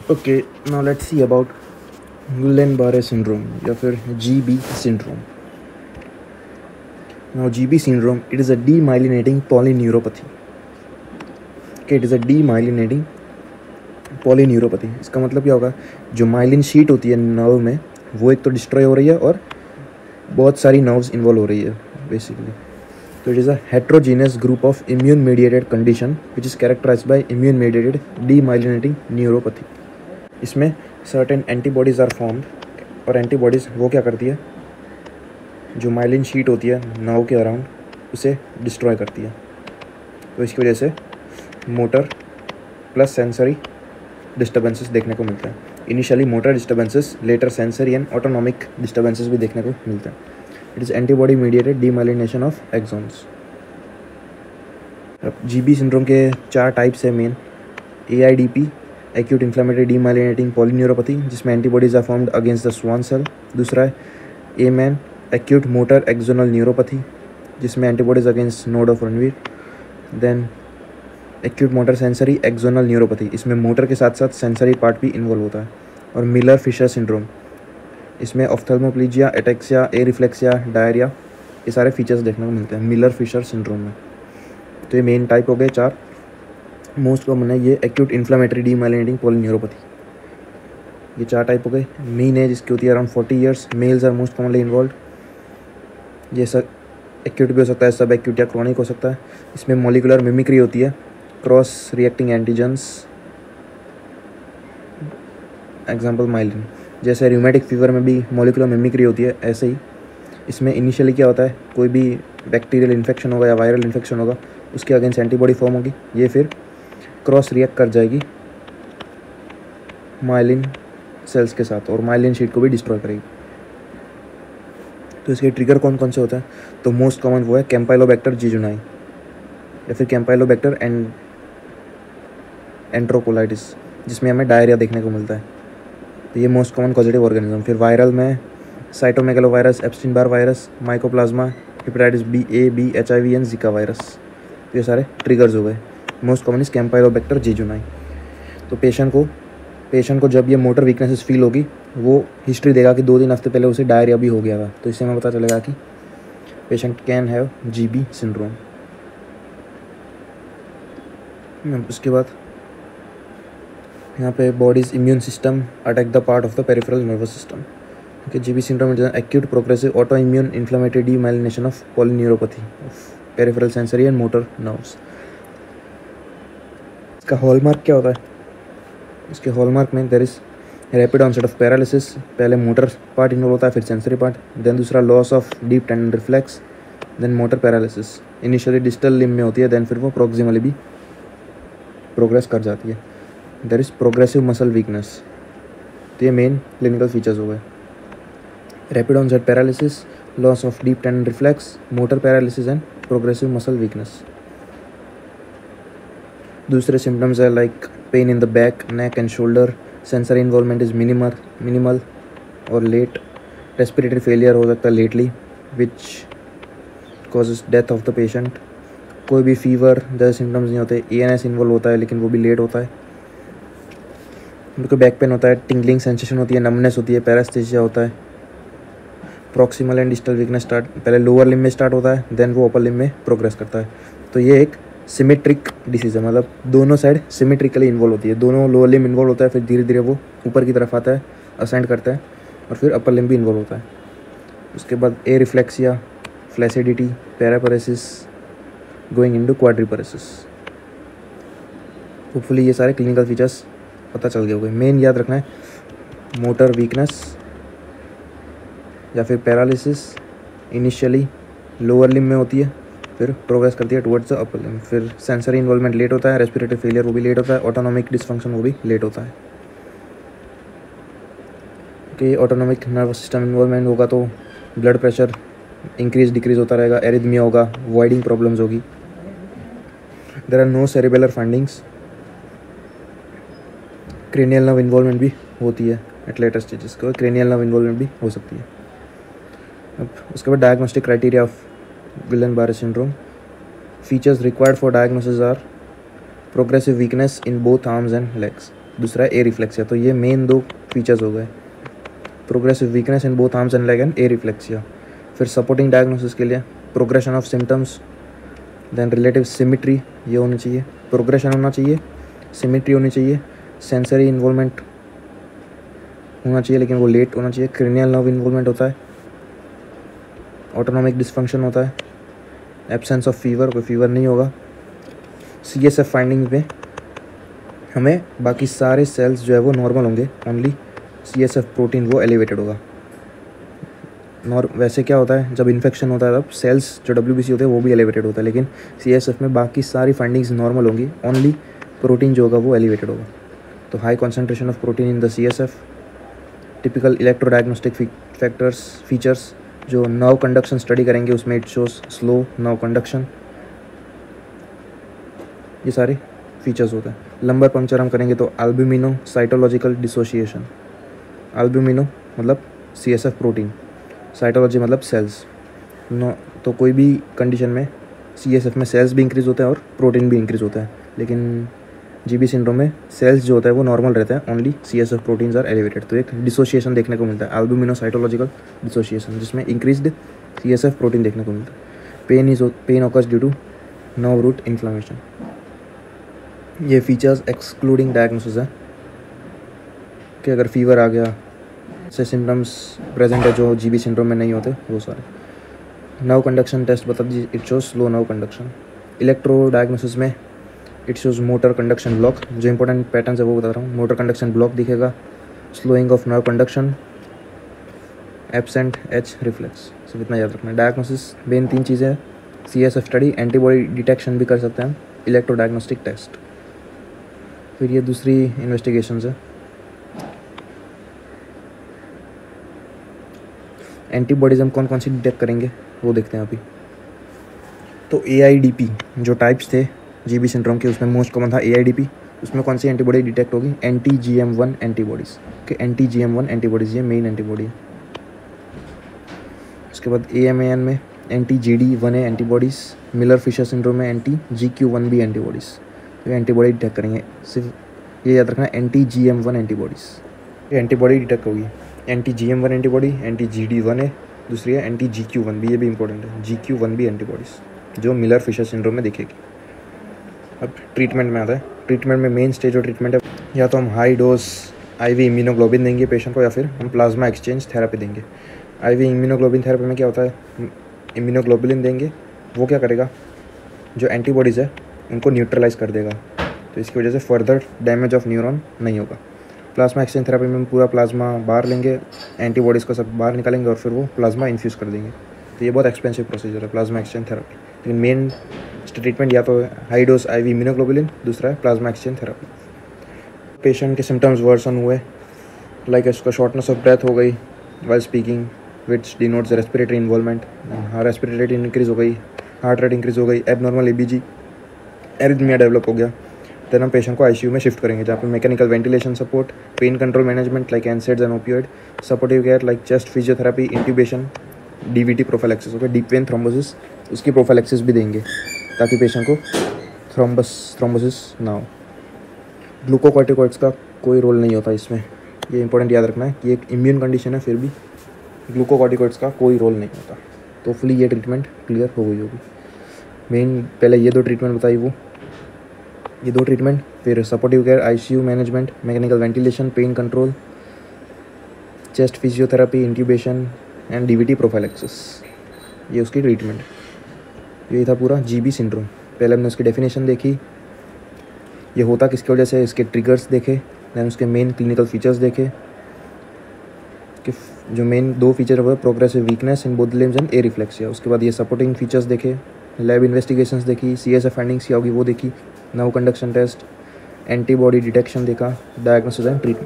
Okay, now let's see about Guillain-Barré syndrome या फिर GB syndrome. Now GB syndrome, it is a demyelinating polyneuropathy. Okay, it is a demyelinating polyneuropathy. इसका मतलब क्या होगा, जो myelin sheath होती है नर्व में वो एक तो डिस्ट्रॉय हो रही है और बहुत सारी नर्व्स इन्वॉल्व हो रही है बेसिकली. तो it is a heterogeneous group of immune mediated condition which is characterized by immune mediated demyelinating neuropathy. इसमें सर्टेन एंटीबॉडीज़ आर फॉर्म्ड और एंटीबॉडीज़ वो क्या करती है, जो माइलिन शीट होती है नर्व के अराउंड उसे डिस्ट्रॉय करती है. तो इसकी वजह से मोटर प्लस सेंसरी डिस्टर्बेंसेस देखने को मिलते हैं. Initially motor disturbances, later sensory and autonomic disturbances भी देखने को मिलते हैं. It is antibody mediated demyelination of axons. अब जीबी सिंड्रोम के 4 टाइप्स है main. AIDP, acute inflammatory demyelinating polyneuropathy, जिसमें antibodies are formed against the Schwann cell. दूसरा है AMAN, acute motor axonal neuropathy, जिसमें antibodies against node of Ranvier. Then acute motor sensory axonal neuropathy, इसमें motor के साथ साथ sensory part भी involve होता है. और मिलर फिशर सिंड्रोम, इसमें ऑफ्थल्मोप्लीजिया, एटेक्सिया, एरिफ्लेक्सिया, डायरिया, ये सारे फीचर्स देखने को मिलते हैं मिलर फिशर सिंड्रोम में. तो ये मेन टाइप हो गए 4. मोस्ट कॉमन है ये एक्यूट इन्फ्लेमेटरी डीमाइलिनेटिंग पॉलीन्यूरोपैथी. ये 4 टाइप हो गए. मीन एज इसकी होती है around 40 years. Males are most commonly involve. ये सब एक्यूट भी हो सकता है, सब एक्यूट या क्रॉनिक हो सकता है. इसमें मॉलिकुलर मिमिक्री होती है, cross reacting antigens, example myelin. जैसे रूमेटिक फीवर में भी मॉलिकुलर मिमिक्री होती है, ऐसे ही इसमें इनिशियली क्या होता है, कोई भी बैक्टीरियल इन्फेक्शन होगा या वायरल इन्फेक्शन होगा, उसके अगेंस्ट एंटीबॉडी फॉर्म होगी. ये फिर क्रॉस रिएक्ट कर जाएगी माइलिन सेल्स के साथ और माइलिन शीट को भी डिस्ट्रॉय करेगी. तो इसके ट्रिगर कौन कौन से होते हैं, तो मोस्ट कॉमन वो है कैम्पाइलोबैक्टर जीजुनाई या फिर कैम्पाइलोबैक्टर एंट्रोकोलाइटिस, जिसमें हमें डायरिया देखने को मिलता है. तो ये मोस्ट कॉमन कॉजेटिव ऑर्गेनिज्म. फिर वायरल में cytomegalovirus, Epstein Barr virus, mycoplasma, hepatitis B, A, B, HIV and Zika virus. तो ये सारे ट्रिगर्स हो गए. Most common is campylobacter jejuni. तो पेशेंट को जब ये मोटर वीकनेसेस फील होगी, वो हिस्ट्री देगा कि 2-3 हफ्ते पहले उसे डायरिया भी हो गया था. तो इससे हमें पता चलेगा कि patient can have GB syndrome. उसके बाद यहाँ पे bodies immune system attack the part of the peripheral nervous system. Okay, GB syndrome is acute progressive auto immune inflammatory demyelination of polyneuropathy of peripheral sensory and motor nerves. इसका hallmark क्या होता है, इसके hallmark में there is rapid onset of paralysis. पहले motor part involve होता है, फिर सेंसरी पार्ट. देन दूसरा loss of deep tendon reflex, then motor paralysis. Initially distal limb में होती है, देन फिर वो प्रोक्सिमली भी प्रोग्रेस कर जाती है. There is progressive muscle weakness. तो ये मेन क्लिनिकल फीचर्स हो गए. Rapid onset paralysis, loss of deep tendon reflex, motor paralysis and progressive muscle weakness. दूसरे सिम्टम्स है like pain in the back, neck and shoulder. Sensory involvement is minimal और late. Respiratory failure हो सकता है lately which causes death of the patient. कोई भी fever जैसे symptoms नहीं होते. ANS इन्वॉल्व होता है लेकिन वो भी लेट होता है. उनको बैक पेन होता है, टिंगलिंग सेंसेशन होती है, नमनेस होती है, पैरास्थेसिया होता है. Proximal and distal weakness start पहले लोअर लिम्ब में स्टार्ट होता है, देन वो अपर लिम्ब में प्रोग्रेस करता है. तो ये एक सिमेट्रिक डिसीज है, मतलब दोनों साइड सिमेट्रिकली इन्वॉल्व होती है. दोनों लोअर लिम्ब इन्वॉल्व होता है, फिर धीरे धीरे वो ऊपर की तरफ आता है, असेंड करता है, और फिर अपर लिम्ब भी इन्वॉल्व होता है. उसके बाद areflexia, flaccidity, paraparesis going into quadriparesis. Hopefully ये सारे क्लिनिकल फीचर्स पता चल गए होंगे. मेन याद रखना है, मोटर वीकनेस या फिर पैरालिसिस इनिशियली लोअर लिम्ब में होती है, फिर प्रोग्रेस करती है टुवर्ड्स द अपर लिम्ब. फिर सेंसरी इन्वॉल्वमेंट लेट होता है, रेस्पिरेटरी फेलियर वो भी लेट होता है, ऑटोनॉमिक डिसफंक्शन वो भी लेट होता है. कि ऑटोनॉमिक नर्वस सिस्टम इन्वॉल्वमेंट होगा तो ब्लड प्रेशर इंक्रीज डिक्रीज होता रहेगा, एरिथमिया होगा, वॉइडिंग प्रॉब्लम्स होगी. There are no cerebellar findings. Cranial nerve involvement भी होती है एट लेटर स्टेजेस को, क्रेनियल नर्व इन्वॉल्वमेंट भी हो सकती है. अब उसके बाद diagnostic criteria of Guillain-Barré syndrome. Features required for diagnosis are progressive weakness in both arms and legs. दूसरा है ए रिफ्लेक्सिया। तो ये मेन 2 फीचर्स हो गए, progressive weakness in both arms and leg and areflexia. फिर सपोर्टिंग डायग्नोसिस के लिए progression of symptoms, then relative symmetry ये होनी चाहिए, प्रोग्रेशन होना चाहिए, सिमिट्री होनी चाहिए, सेंसरी इन्वॉल्वमेंट होना चाहिए लेकिन वो लेट होना चाहिए, क्रेनियल नर्व इन्वॉल्वमेंट होता है, ऑटोनॉमिक डिसफंक्शन होता है, एब्सेंस ऑफ फीवर, कोई फीवर नहीं होगा। CSF फाइंडिंग में हमें बाकी सारे सेल्स जो है वो नॉर्मल होंगे, ओनली CSF प्रोटीन वो एलिवेटेड होगा। वैसे क्या होता है जब इन्फेक्शन होता है तब सेल्स जो WBC होते हैं वो भी एलिवेटेड होता है, लेकिन CSF में बाकी सारी फाइंडिंग्स नॉर्मल होंगी, ओनली प्रोटीन जो होगा वो एलिवेटेड होगा। तो high concentration of protein in the CSF, typical electrodiagnostic features जो नर्व कंडक्शन स्टडी करेंगे उसमें it shows slow nerve conduction, ये सारे फीचर्स होते हैं। लंबर पंक्चर हम करेंगे तो एल्ब्यूमिनो साइटोलॉजिकल डिसोसिएशन, एल्ब्यूमिनो मतलब CSF प्रोटीन, साइटोलॉजी मतलब सेल्स। तो कोई भी कंडीशन में CSF में सेल्स भी इंक्रीज़ होते हैं और प्रोटीन भी इंक्रीज़ होता है, लेकिन GB सिंड्रोम में सेल्स जो होता है वो नॉर्मल रहता है, only CSF proteins are elevated. तो एक डिसोसिएशन देखने को मिलता है, एल्ब्यूमिनो साइटोलॉजिकल डिसोसिएशन, जिसमें इंक्रीज्ड CSF प्रोटीन देखने को मिलता है। Pain occurs due to nerve root inflammation. ये फीचर्स एक्सक्लूडिंग डायग्नोसिस है कि अगर फीवर आ गया से सिम्टम्स प्रेजेंट है जो GB सिंड्रोम में नहीं होते वो सारे। नर्व कंडक्शन टेस्ट बता दीजिए, it shows slow nerve conduction. Electro diagnosis में it shows motor conduction block, जो इंपॉर्टेंट पैटर्न है वो बता रहा हूँ। मोटर कंडक्शन ब्लॉक दिखेगा, slowing of nerve conduction, absent H reflex, सिर्फ इतना याद रखना है। डायग्नोसिस मेन 3 चीज़ें हैं, CSF स्टडी, एंटीबॉडी डिटेक्शन भी कर सकते हैं हम, इलेक्ट्रो डायग्नोस्टिक टेस्ट। फिर ये दूसरी इन्वेस्टिगेशन है, एंटीबॉडीज हम कौन कौन सी डिटेक्ट करेंगे वो देखते हैं अभी। तो AIDP जो टाइप्स थे GB सिंड्रोम के, उसमें मोस्ट कॉमन था AIDP। उसमें कौन सी एंटीबॉडी डिटेक्ट होगी, anti-GM1 एंटीबॉडीज़ के, anti-GM1 एंटीबॉडीज़ ये मेन एंटीबॉडी है। उसके बाद AMAN में anti-GD1A antibodies, Miller Fisher syndrome में anti-GQ1B एंटीबॉडीज़। तो एंटीबॉडी डिटेक्ट करेंगे, सिर्फ ये याद रखना anti-GM1 एंटीबॉडीज़ ये एंटीबॉडी डिटेक्ट होगी। anti-GM1 एंटीबॉडी, anti-GD1A, दूसरी है anti-GQ1B, ये भी इंपॉर्टेंट है, GQ1B एंटीबॉडीज़ जो मिलर फिशर सिंड्रोम में दिखेगी। अब ट्रीटमेंट में आता है, ट्रीटमेंट में मेन स्टेज ऑफ ट्रीटमेंट है, या तो हम हाई डोज IV इम्यूनोग्लोबिन देंगे पेशेंट को, या फिर हम प्लाज्मा एक्सचेंज थेरेपी देंगे। IV इम्यूनोग्लोबिन थेरेपी में क्या होता है, इम्यूनोग्लोबुलिन देंगे, वो क्या करेगा, जो एंटीबॉडीज़ है उनको न्यूट्रलाइज कर देगा, तो इसकी वजह से फर्दर डैमेज ऑफ न्यूरॉन नहीं होगा। प्लाज्मा एक्सचेंज थेरेपी में हम पूरा प्लाज्मा बाहर लेंगे, एंटीबॉडीज़ को सब बाहर निकालेंगे और फिर वो प्लाज्मा इन्फ्यूज़ कर देंगे। तो ये बहुत एक्सपेंसिव प्रोसीजर है प्लाज्मा एक्सचेंज थेरेपी, लेकिन मेन ट्रीटमेंट या तो हाई डोज IV इम्यूनोग्लोबुलिन, दूसरा है प्लाज्मा एक्सचेंज थेरेपी। पेशेंट के सिम्टम्स वर्सन हुए, लाइक इसका शॉर्टनेस ऑफ ब्रेथ हो गई while speaking which denotes respiratory involvement, respiratory rate increase हो गई, हार्ट रेट इंक्रीज़ हो गई, एबनॉर्मल ABG, एरिथमिया डेवलप हो गया। देन हम पेशेंट को ICU में शिफ्ट करेंगे, जहाँ पे mechanical ventilation support, pain control management like NSAIDs and opioid, supportive care like chest physiotherapy, intubation, DVT prophylaxis हो गया, डीप वेन थ्रोम्बोसिस, उसकी प्रोफाइलैक्सिस भी देंगे ताकि पेशेंट को थ्रोम्बोसिस ना हो। ग्लूकोकॉर्टिकॉइड्स का कोई रोल नहीं होता इसमें, ये इंपॉर्टेंट याद रखना है कि एक इम्यून कंडीशन है फिर भी ग्लूकोकॉर्टिकॉइड्स का कोई रोल नहीं होता। तो फुली ये ट्रीटमेंट क्लियर हो गई होगी। मेन पहले ये 2 ट्रीटमेंट बताई, वो ये 2 ट्रीटमेंट, फिर supportive care, ICU management, mechanical ventilation, pain control, chest physiotherapy, intubation and DVT prophylaxis, ये उसकी ट्रीटमेंट। यही था पूरा GB सिंड्रोम। पहले हमने उसकी डेफिनेशन देखी, ये होता किसकी वजह से, इसके ट्रिगर्स देखे, दैन उसके मेन क्लिनिकल फीचर्स देखे कि जो मेन 2 फीचर हुए progressive weakness in both limbs and areflexia. उसके बाद ये सपोर्टिंग फीचर्स देखे, लैब इन्वेस्टिगेशंस देखी, CSF फाइंडिंग्स क्या होगी वो देखी, nerve conduction test, antibody detection देखा, डायग्नोसिस एंड ट्रीटमेंट।